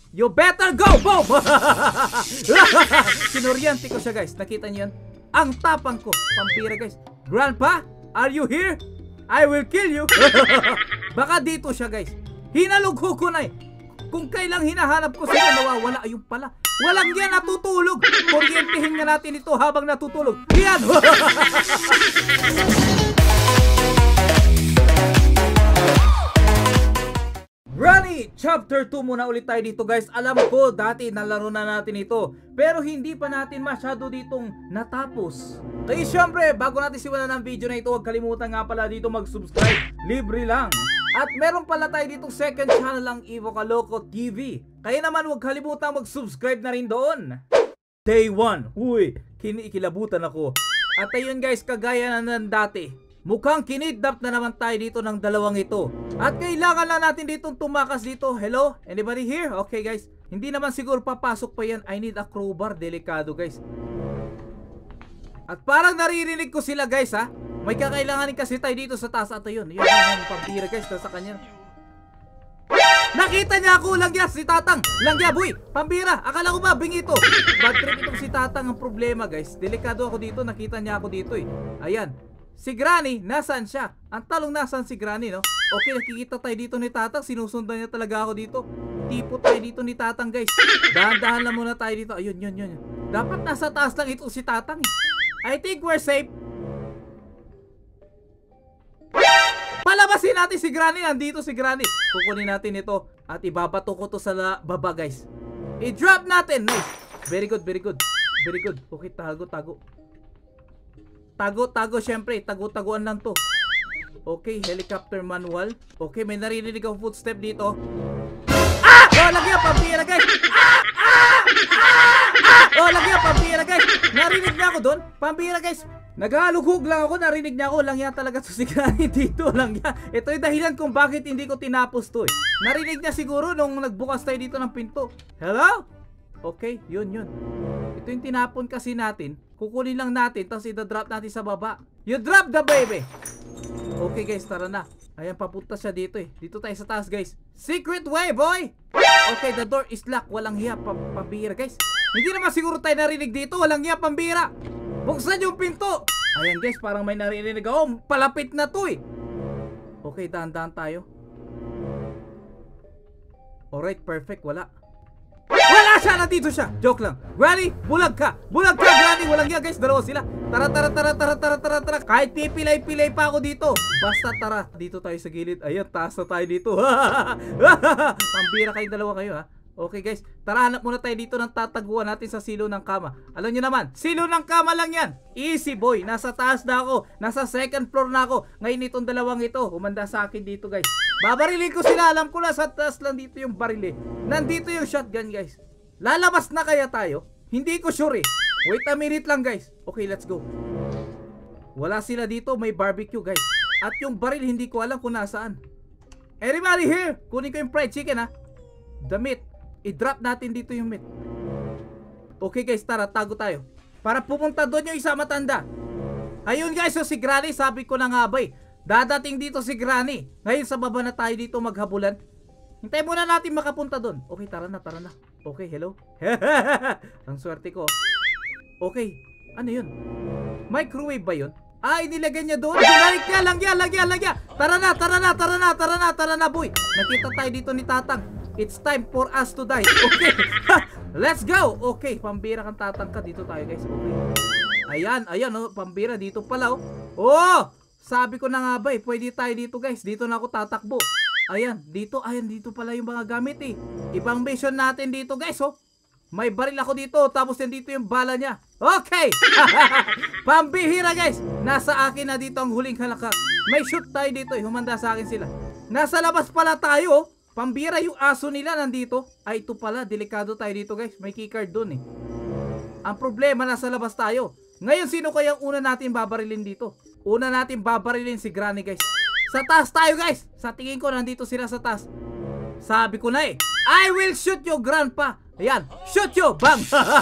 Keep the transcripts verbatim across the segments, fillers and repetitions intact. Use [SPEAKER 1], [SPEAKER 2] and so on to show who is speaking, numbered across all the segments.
[SPEAKER 1] You better go! Boom! Sinuryante ko siya guys. Nakita niyo yan? Ang tapang ko. Pampira guys. Grandpa, are you here? I will kill you. Baka dito siya guys. Hinalugho ko na eh. Kung kailang hinahanap ko sila nawawala, ayun pala. Walang yan natutulog. Kuryentehin nga natin ito habang natutulog. Yan. Granny, chapter two muna ulit tayo dito guys. Alam ko dati nalaro na natin ito, pero hindi pa natin masyado ditong natapos. Kaya syempre, bago natin simulan ng video na ito, huwag kalimutan nga pala dito mag-subscribe. Libre lang. At meron pala tayo ditong second channel ang Evo Kaloco T V. Kaya naman huwag kalimutan mag-subscribe na rin doon. Day one. Uy, kinikilabutan ako. At ayun guys, kagaya na ng dati, mukhang kinidnap na naman tayo dito ng dalawang ito. At kailangan lang natin ditong tumakas dito. Hello? Anybody here? Okay guys. Hindi naman siguro papasok pa yan. I need a crowbar. Delikado guys. At parang naririnig ko sila guys ha. May kakailanganin kasi tayo dito sa taas at ayun. Yun yung pampira guys. Nasa kanya. Nakita niya ako. Langya si Tatang. Langya boy. Pambira. Akala ko ba bingito. Bad trip itong si Tatang. Ang problema guys. Delikado ako dito. Nakita niya ako dito eh. Ayan. Si Granny, nasaan siya? Ang talong nasaan si Granny, no? Okay, nakikita tayo dito ni Tatang. Sinusundan niya talaga ako dito. Tipo tayo dito ni Tatang, guys. Dahan-dahan lang muna tayo dito. Ayun, yun, yun. Dapat nasa taas lang ito si Tatang. I think we're safe. Palabasin natin si Granny. Nandito si Granny. Kukunin natin ito. At ibabato ko to sa baba, guys. I-drop natin. Nice. Very good, very good. Very good. Okay, tago, tago. Tago-tago syempre, tago-taguan lang to. Okay, helicopter manual. Okay, may naririnig akong footstep dito. Ah! Oh, lagyan, pampira guys. Ah! Ah! Ah! Oh, lagyan, pampira guys. Narinig niya ako doon. Pampira guys. Naghalughog lang ako, narinig niya ako. Lang yan talaga to si Granny dito. Lang yan. Ito yung dahilan kung bakit hindi ko tinapos to eh. Narinig niya siguro nung nagbukas tayo dito ng pinto. Hello? Okay, yun yun. Ito yung tinapon kasi natin. Kukunin lang natin, tapos i-drop natin sa baba. You drop the baby! Okay guys, tara na. Ayan, papunta siya dito eh. Dito tayo sa taas guys. Secret way, boy! Okay, the door is locked. Walang hiya, pambira guys. Hindi naman siguro tayo narinig dito. Walang hiya, pambira. Buksan yung pinto. Ayan guys, parang may narinig ako. Palapit na to eh. Okay, dahan-dahan tayo. Alright, perfect. Wala. Wala siya! Nandito siya! Joke lang. Granny, bulag ka! Bulag ka, Granny! Walang yan, guys. Dalawa sila. Tara, tara, tara, tara, tara, tara, tara. Kahit pipilay-pilay pa ako dito. Basta tara. Dito tayo sa gilid. Ayun, taas na tayo dito. Pambira kayo, dalawa kayo, ha? Okay, guys. Tara, hanap muna tayo dito ng tataguan natin sa silo ng kama. Alam nyo naman, silo ng kama lang yan. Easy, boy. Nasa taas na ako. Nasa second floor na ako. Ngayon itong dalawang ito, humanda sa akin dito, guys. Babarilin ko sila. Alam ko na sa taas lang dito yung barili. Nandito yung shotgun, guys. Lalabas na kaya tayo? Hindi ko sure eh. Wait a minute lang, guys. Okay, let's go. Wala sila dito. May barbecue, guys. At yung baril, hindi ko alam kung nasaan. Everybody here! Kunin ko yung fried chicken, ha? The meat. I-drop natin dito yung meat. Okay, guys. Tara, tago tayo. Para pumunta doon yung isa matanda. Ayun, guys. So, si Granny, sabi ko na nga ba eh. Dadating dito si Granny. Ngayon sa baba na tayo dito maghabulan. Hintayin muna natin makapunta doon. Okay, tara na, tara na. Okay, hello. Ang swerte ko. Okay, ano yun? Microwave ba yun? Ah, inilagay niya doon. Ginalik niya, langya, langya, langya. Tara na, tara na, tara na, tara na, tara na, boy. Nakita tayo dito ni Tatang. It's time for us to die. Okay, let's go. Okay, pambira kang Tatang ka. Dito tayo, guys. Okay. Ayan, ayan, oh, pambira. Dito pala, oh. Oh! Sabi ko na nga ba eh, pwede tayo dito guys. Dito na ako tatakbo. Ayan, dito, ayan, dito pala yung mga gamit eh. Ibang mission natin dito guys, oh. May baril ako dito, tapos yan dito yung bala niya. Okay! Pambihira guys. Nasa akin na dito ang huling halakak. May shoot tayo dito eh, humanda sa akin sila. Nasa labas pala tayo, oh. Pambira yung aso nila nandito. Ay, ito pala, delikado tayo dito guys. May keycard dun eh. Ang problema, nasa labas tayo. Ngayon, sino kayang una natin babarilin dito? Una natin babarilin si Granny guys. Sa taas tayo guys. Sa tingin ko nandito sila sa taas. Sabi ko na eh, I will shoot you grandpa. Ayan, shoot you. Bang.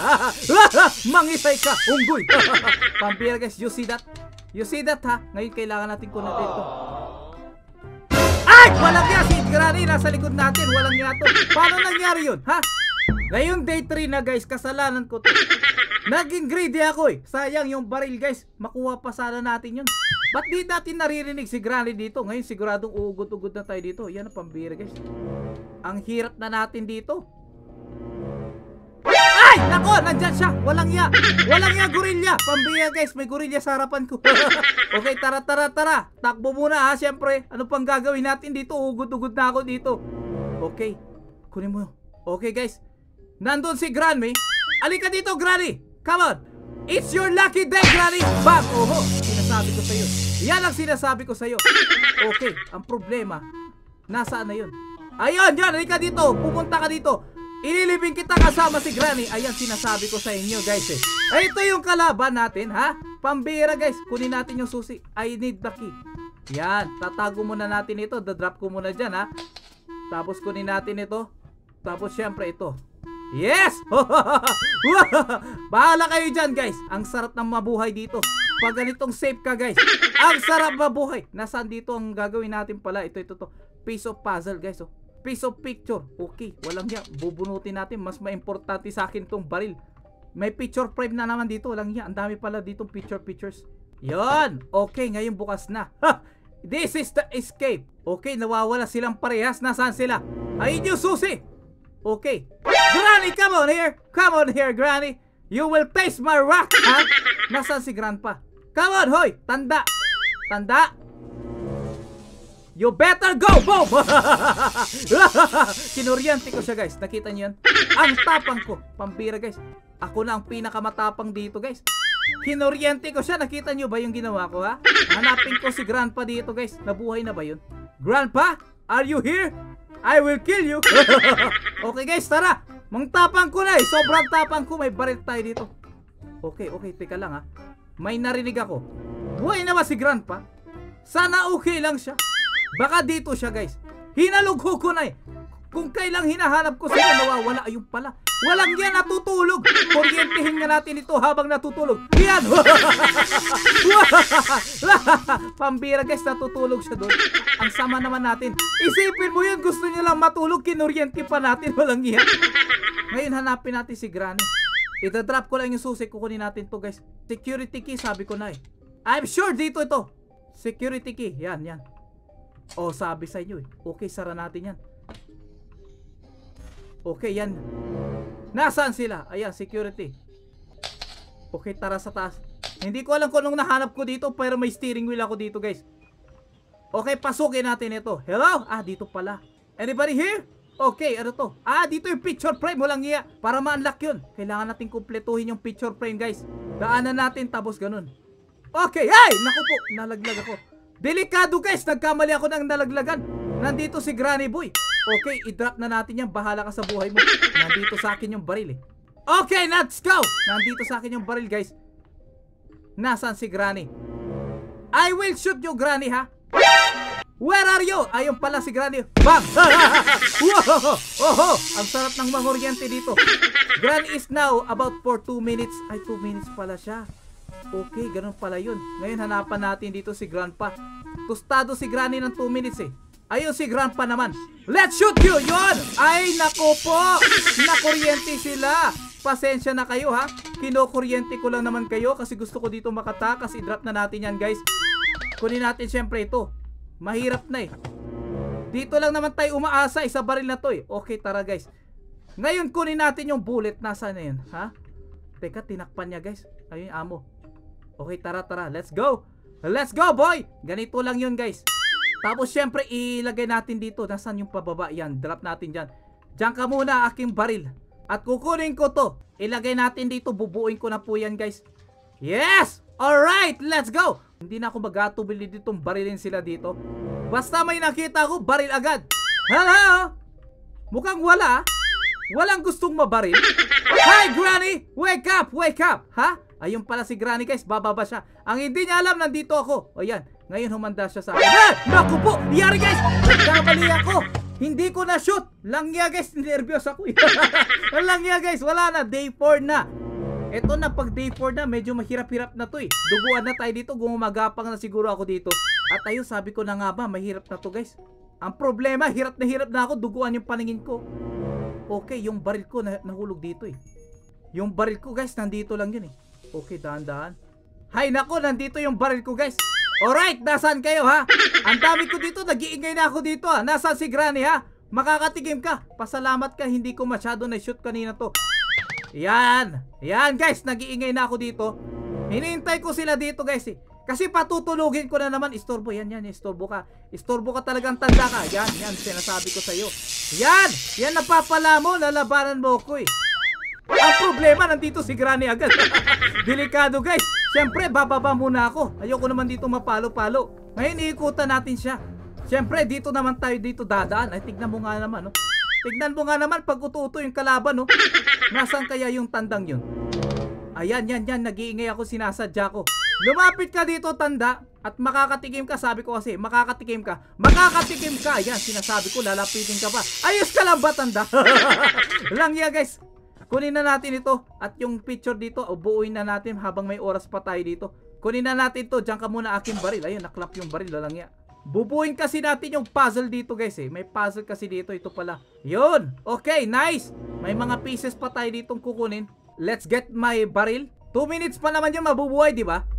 [SPEAKER 1] Mangisay ka, unggoy. Pampira guys, you see that? You see that ha? Ngayon kailangan natin kunin ito. Ay! Walang niya si Granny nasa likod natin. Walang niya to. Paano nangyari yun? Ha? Ngayon day three na guys, kasalanan ko to. Naging greedy ako eh. Sayang yung baril guys. Makuha pa sana natin yun. Ba't di natin naririnig si Granny dito? Ngayon siguradong uugod-ugod na tayo dito. Yan ang pambira guys. Ang hirap na natin dito. Ay! Nako! Nandyan siya! Walang ya! Walang ya gorilla! Pambira guys! May gorilla sa harapan ko. Okay, tara tara tara. Takbo muna ha, syempre. Ano pang gagawin natin dito? Ugod-ugod na ako dito. Okay. Kunin mo. Okay guys. Nandun si Granny. Alika dito Granny! Come on! It's your lucky day Granny! Bam! Oho! Sinasabi ko sa'yo. Yan ang sinasabi ko sa'yo. Okay. Ang problema, nasaan na yun? Ayun! Yan! Alika dito! Pupunta ka dito! Ililibing kita kasama si Granny. Ayan sinasabi ko sa inyo guys eh. Ay, ito yung kalaban natin ha. Pambira guys. Kunin natin yung susi. I need the key. Yan. Tatago muna natin ito. Dadrop ko muna dyan ha. Tapos kunin natin ito. Tapos syempre ito. Yes! Bahala kayo dyan guys. Ang sarap ng mabuhay dito. Pag ganitong safe ka guys. Ang sarap mabuhay. Nasaan dito ang gagawin natin pala? Ito ito to. Piece of puzzle guys oh. Piece of picture. Okay, walang yan. Bubunutin natin. Mas maimportante sa akin tong baril. May picture frame na naman dito. Walang yan. Ang dami pala ditong picture pictures. Yon. Okay, ngayon bukas na. Ha! This is the escape. Okay, nawawala silang parehas. Nasaan sila? Ayun yung susi. Okay. Granny, come on here. Come on here, Granny. You will taste my rock. Ha? Nasaan si Grandpa? Come on, hoy. Tanda. Tanda. You better go! Boom! Kinuryente ko siya guys. Nakita niyo yan? Ang tapang ko. Pambira guys. Ako na ang pinakamatapang dito guys. Kinuryente ko siya. Nakita niyo ba yung ginawa ko ha? Hanapin ko si Grandpa dito guys. Nabuhay na ba yun? Grandpa? Are you here? I will kill you. Okay guys, tara. Mang tapang ko na eh. Sobrang tapang ko. May baril tayo dito. Okay, okay. Teka lang ha. May narinig ako. Buhay na ba si Grandpa? Sana okay lang siya. Baka dito siya guys. Hinalugho ko na eh. Kung kailang hinahanap ko sila, nawawala. Ayun pala. Walang yan, natutulog. Kuryentehin nga natin ito habang natutulog. Yan. Pambira guys, natutulog siya doon. Ang sama naman natin. Isipin mo yun, gusto niya lang matulog. Kinuryente pa natin. Walang yan. Ngayon hanapin natin si Granny. Ita-drop ko lang yung susi. Kukunin natin to guys. Security key, sabi ko na eh. I'm sure dito ito. Security key. Yan, yan. Oh, sabi sa inyo eh. Okay, sara natin yan. Okay, yan. Nasaan sila? Ayan, security. Okay, tara sa taas. Hindi ko alam kung anong nahanap ko dito, pero may steering wheel ako dito guys. Okay, pasukin natin ito. Hello? Ah, dito pala. Anybody here? Okay, ano to? Ah, dito yung picture frame. Walang iya. Para ma-unlock yun, kailangan natin kumpletuhin yung picture frame guys. Daanan natin, tapos ganun. Okay, ay! Naku po, nalaglag ako. Delikado guys, nagkamali ako ng nalaglagan. Nandito si Granny Boy. Okay, i-drop na natin yan. Bahala ka sa buhay mo. Nandito sa akin yung baril eh. Okay, let's go. Nandito sa akin yung baril guys. Nasaan si Granny? I will shoot you Granny ha. Where are you? Ayun pala si Granny. Bam! Wow! Oho! Ang sarap ng manguryente dito. Granny is now about for two minutes. Ay, two minutes pala siya. Okay, ganun pala yun. Ngayon hanapan natin dito si Grandpa. Tostado si Granny ng two minutes eh. Ayun si Grandpa naman. Let's shoot you! Yun! Ay, nako po! Nakuryente sila. Pasensya na kayo ha. Kinukuryente ko lang naman kayo kasi gusto ko dito makatakas. I-drop na natin yan guys. Kunin natin syempre ito. Mahirap na eh. Dito lang naman tayo umaasa. Isa baril na to eh. Okay, tara guys. Ngayon kunin natin yung bullet. Nasaan na yun? Ha? Teka, tinakpan niya guys. Ayun yung amo. Okay, tara tara. Let's go. Let's go boy. Ganito lang yun guys. Tapos syempre ilagay natin dito. Nasaan yung pababa? Yan, drop natin dyan. Diyan ka muna aking baril. At kukunin ko to. Ilagay natin dito. Bubuuin ko na po yan guys. Yes! Alright, let's go. Hindi na ako magatubili ditong barilin sila dito. Basta may nakita ko, baril agad. Hello? Mukhang wala. Walang gustong mabaril. Hi Granny! Wake up! Wake up! Ha? Ayun pala si Granny guys. Bababa siya. Ang hindi niya alam, nandito ako. O yan. Ngayon humanda siya sa akin. Ah! Naku po! Yari guys! Nagkamali ako! Hindi ko na shoot! Langya guys! Nervyos ako. Langya guys! Wala na! Day four na! Ito na, pag day four na, medyo mahirap-hirap na to eh. Duguan na tayo dito. Gumagapang na siguro ako dito. At ayun, sabi ko na nga ba, mahirap na to guys. Ang problema, hirap na hirap na ako. Duguan yung paningin ko. Okay, yung baril ko na nahulog dito eh. Yung baril ko guys, nandito lang yun eh. Okay, dahan-dahan. Hay nako, nandito yung baril ko guys. Alright, nasaan kayo ha? Ang dami ko dito, nag-iingay na ako dito ha. Nasaan si Granny ha? Makakatigim ka. Pasalamat ka, hindi ko masyado na-shoot kanina to. Yan. Yan guys, nag-iingay na ako dito. Hinihintay ko sila dito guys eh. Kasi patutulugin ko na naman. Istorbo, yan yan, istorbo ka. Istorbo ka talagang tanda ka. Yan, yan, sinasabi ko sa'yo. Yan, yan napapala mo, lalabanan mo ko eh. Ang problema, nandito si Granny agad. Delikado guys. Siyempre, bababa muna ako. Ayoko naman dito mapalo-palo. Ngayon, iikutan natin siya. Siyempre, dito naman tayo dito dadaan. Ay, tignan mo nga naman, no? Tignan mo nga naman pag uto-uto yung kalaban, no? Nasaan kaya yung tandang yun? Ayan, yan, yan. Nag-iingay ako, sinasadya ko. Lumapit ka dito, tanda. At makakatikim ka, sabi ko kasi, makakatikim ka. Makakatikim ka. Ayan, sinasabi ko, lalapitin ka pa. Ayos ka lang ba, tanda? Lang yan, guys. Kunin na natin ito. At yung picture dito, o buuin na natin habang may oras pa tayo dito. Kunin na natin ito. Diyan ka muna aking baril. Ayun, naklap yung baril. Lalang yan. Bubuin kasi natin yung puzzle dito guys eh. May puzzle kasi dito. Ito pala. Yun. Okay, nice. May mga pieces pa tayo ditong kukunin. Let's get my baril. two minutes pa naman yun mabubuhay, di ba?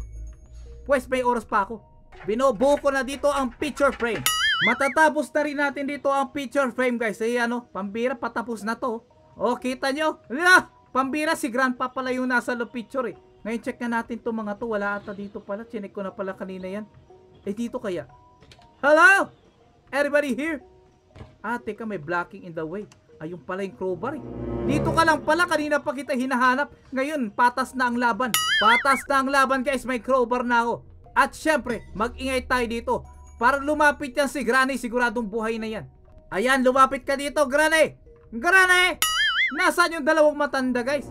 [SPEAKER 1] Pues may oras pa ako. Binubuo ko na dito ang picture frame. Matatapos na rin natin dito ang picture frame guys. Eh ano, pambira patapos na to. Oh, kita nyo? Ah, pambira si Grandpa pala yung nasa lo picture eh. Ngayon check na natin to mga to. Wala ata dito pala. Chinek ko na pala kanina yan. Eh dito kaya? Hello? Everybody here? Ah, teka, may blocking in the way. Ayun pala yung crowbar eh. Dito ka lang pala. Kanina pa kita hinahanap. Ngayon, patas na ang laban. Patas na ang laban guys. May crowbar na ako. At syempre, mag-ingay tayo dito. Para lumapit yan si Granny. Siguradong buhay na yan. Ayan, lumapit ka dito, Granny. Granny! Nasaan yung dalawang matanda guys?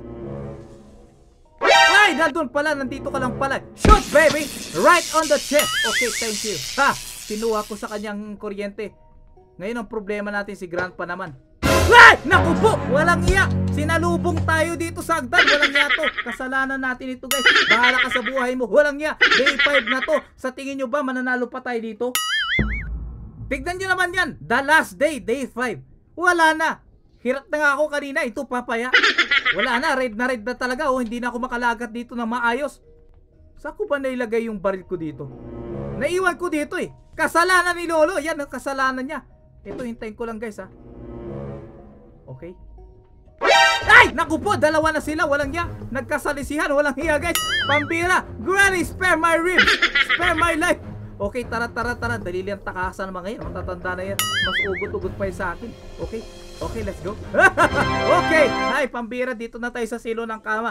[SPEAKER 1] Ay, nandun pala, nandito ka lang pala. Shoot baby, right on the chest. Okay, thank you. Ha, kinuha ko sa kanyang kuryente. Ngayon ang problema natin si Grandpa naman. Ay, naku po, walang iya. Sinalubong tayo dito sa agdan. Walang iya to, kasalanan natin ito guys. Bahala ka sa buhay mo, walang iya. Day five na to. Sa tingin nyo ba mananalo pa tayo dito? Tignan nyo naman yan. The last day, day five. Wala na. Hirap na nga ako kanina, ito papaya. Wala na, red na red na talaga. Oh, hindi na ako makalagat dito na maayos. Saan ko ba nailagay yung baril ko dito? Naiwan ko dito eh. Kasalanan ni Lolo. Yan ang kasalanan niya. Ito, hintayin ko lang guys ha. Okay. Ay! Naku po, dalawa na sila. Walang hiya. Nagkasalisihan, walang hiya guys. Pambira. Granny, spare my ribs. Spare my life. Okay, tara, tara, tara. Dalili ang takasan naman ngayon. Matatanda na yan. Mas ugot-ugot pa yun sa akin. Okay. Okay, let's go. Okay. Hi, pambira. Dito na tayo sa silo ng kama.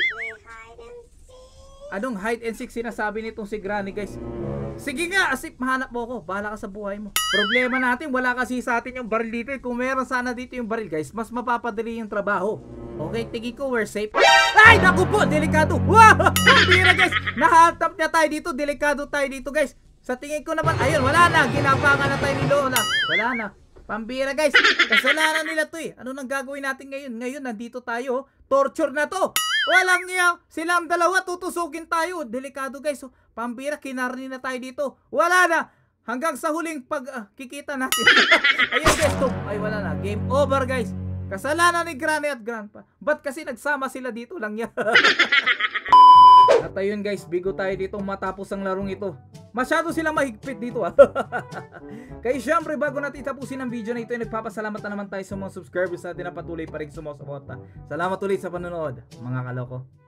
[SPEAKER 1] Anong hide and seek sinasabi nitong si Granny, guys? Sige nga, asip, mahanap mo ako. Bahala ka sa buhay mo. Problema natin, wala kasi sa atin yung baril dito. Kung meron sana dito yung baril, guys, mas mapapadali yung trabaho. Okay, tigi ko, we're safe. Ay, naku po, delikado. Wow, pambira, guys. Nahatap niya tayo dito. Delikado tayo dito, guys. Sa tingin ko naman, ayun, wala na. Ginapangan na tayo ni Lola. Wala na. Pambira guys, kasalanan nila to eh. Ano nang gagawin natin ngayon? Ngayon nandito tayo, torture na to. Walang niya, silang dalawa tutusukin tayo. Delikado guys, pambira, kinarni na tayo dito. Wala na, hanggang sa huling pag uh, kikita natin. Ayun guys, to. Ay wala na, game over guys. Kasalanan ni Granny at Grandpa. Ba't kasi nagsama sila dito lang yan? At ayun guys, bigo tayo dito matapos ang larong ito. Masyado silang mahigpit dito ha. Kaya syempre bago natin tapusin ang video na ito, ay nagpapasalamat na naman tayo sa mga subscribers natin na patuloy pa rin sumusuporta. Salamat ulit sa panonood mga kaloko.